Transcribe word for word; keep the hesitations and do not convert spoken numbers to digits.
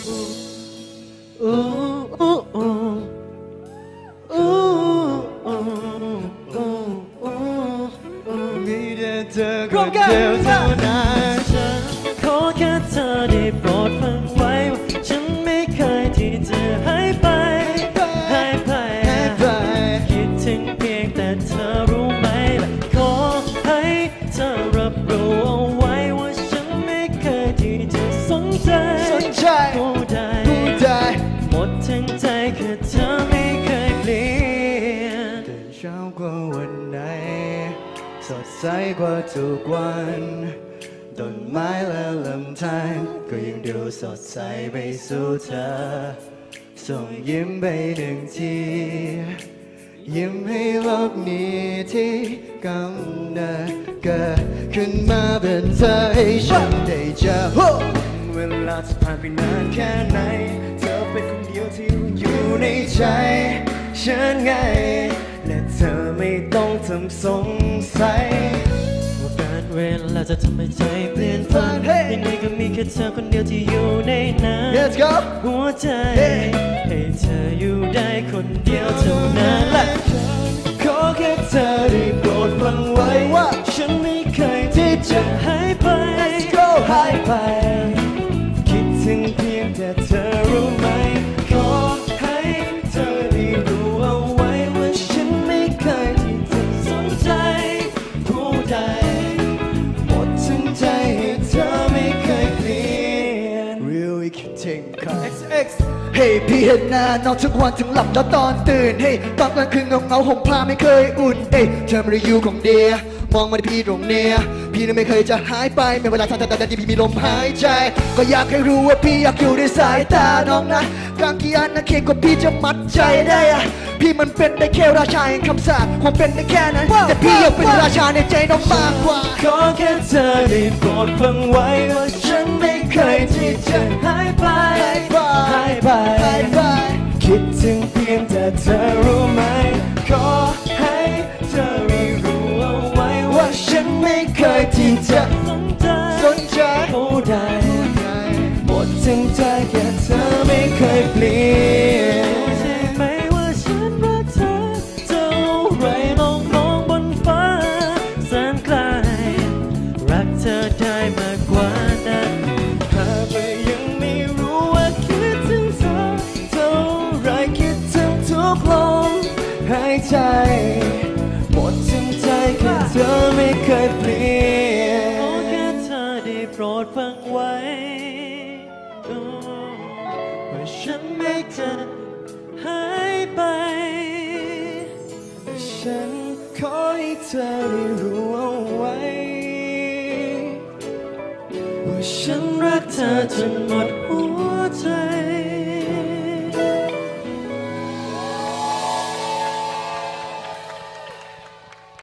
มีแต่เธอคนเดียวเท่านั้นฉันขอแค่เธอได้โปรดฟังไว้ว่าฉันไม่เคยที่จะหายไปหายไปคิดถึงเพียงแต่เธอรู้ไหมและขอให้เธอรับรู้เอาไว้ว่าฉันไม่เคยที่จะสนใจผู้ใดหมดทั้งใจคือเธอไม่เคยเปลี่ยนตื่นเช้ากว่าวันไหนสดใสกว่าทุกวันต้นไม้และลำธารก็ยังดูสดใสไปสู่เธอส่งยิ้มไปหนึ่งทียิ้มให้โลกนี้ที่กำเนิดเกิดขึ้นมาเป็นเธอให้ฉันได้เจอเวลาจะผ่านไปนานแค่ไหนเธอเป็นคนเดียวที่อยู่ในใจฉันไงและเธอไม่ต้องทำสงสัยว่าการเวลาจะทำให้ใจเปลี่ยนฝันยังไงก็มีแค่เธอคนเดียวที่อยู่ในนั้นหัวใจให้เธออยู่ได้คนเดียวเท่านั้นและขอแค่เธอได้โปรดฟังไว้ว่าฉันไม่เคยที่จะหายไปหายไปคิดถึงเพียงแต่เธอรู้ไหมขอให้เธอได้รู้เอาไว้ว่าฉันไม่เคยที่จะสนใจผู้ใดหมดทั้งใจให้เธอไม่เคยเปลี่ยน Really คิดถึงค่ะ เอ็กซ์ เอ็กซ์ เฮ้พี่เห็นหน้านอนทุกวันถึงหลับแล้วตอนตื่นเฮ้ตอนกลางคืนเงาเงาห่มผ้าไม่เคยอุ่นเฮ้เธอไม่ได้อยู่ของเดียมองมาที่พี่ตรงเนี้ยพี่นั้นไม่เคยจะหายไปไม่เวลาทันทันที่พี่มีลมหายใจก็อยากให้รู้ว่าพี่อยากอยู่ในสายตาน้องนะกางกี่อันนะเคียงกว่าพี่จะมัดใจได้อะพี่มันเป็นได้แค่ราชาแห่งคำสาปคงเป็นได้แค่นั้นแต่พี่อยากเป็นราชาในใจน้องมากกว่าขอแค่เธอได้โปรดฟังไว้ว่าฉันไม่เคยที่จะหายไปหายไปคิดถึงเพียงแต่เธอรู้ไหมขอให้เธอได้รู้เอาไว้ว่าฉันไม่เคยที่จะสนใจสนใจผู้ใดหมดทั้งใจแค่เธอไม่เคยเปลี่ยนใช่ไหมว่าฉันรักเธอเท่าไรลองมองบนฟ้าแสนไกลรักเธอได้มากกว่านั้นหากว่ายังไม่รู้ว่าคิดถึงเธอเท่าไรคิดถึงทุกลมหายใจหมดทั้งใจแค่เธอไม่เคยเปลี่ยนขอแค่เธอได้โปรดฟังไว้ว่าฉันไม่เคยหายไปฉันขอให้เธอได้รู้เอาไว้ว่าฉันรักเธอจนหมดหัวใจ